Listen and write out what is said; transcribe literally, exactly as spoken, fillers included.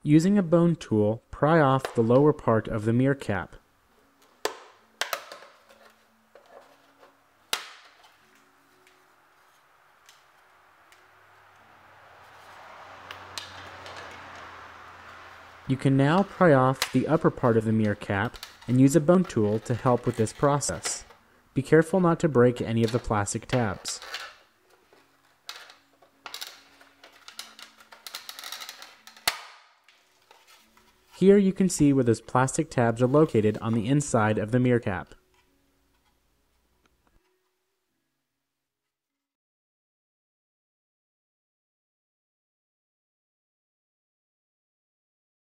Using a bone tool, pry off the lower part of the mirror cap. You can now pry off the upper part of the mirror cap and use a bone tool to help with this process. Be careful not to break any of the plastic tabs. Here you can see where those plastic tabs are located on the inside of the mirror cap.